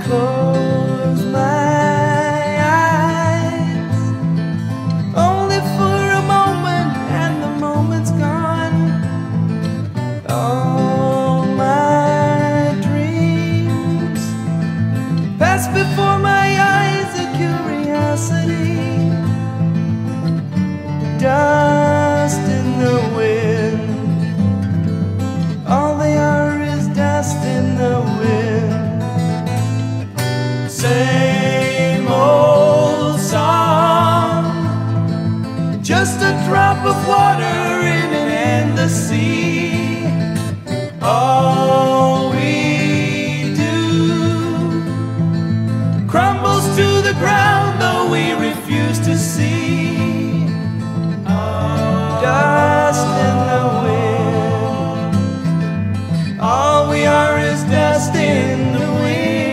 close my eyes, only for a moment, and the moment's gone. All my dreams pass before my eyes, a curiosity, dust in the wind. All they are is dust in the wind. Same old song, just a drop of water in an endless sea. All we do crumbles to the ground, though we refuse to see. Dust in the wind. All we are is dust in the wind.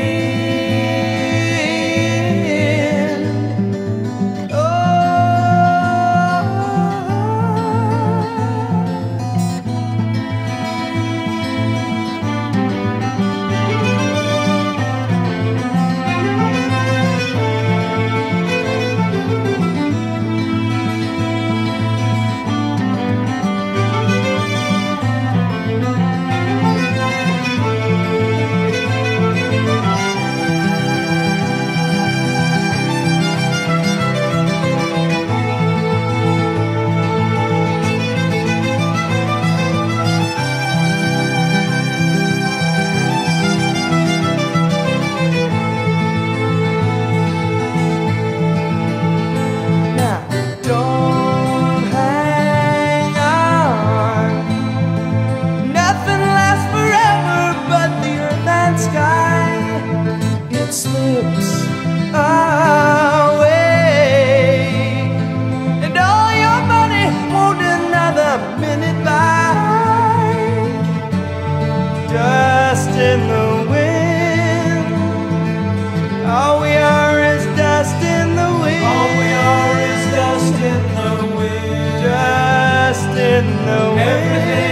Slips away, and all your money won't another minute buy. Dust in the wind. All we are is dust in the wind. All we are is dust in the wind. Dust in the wind. Everything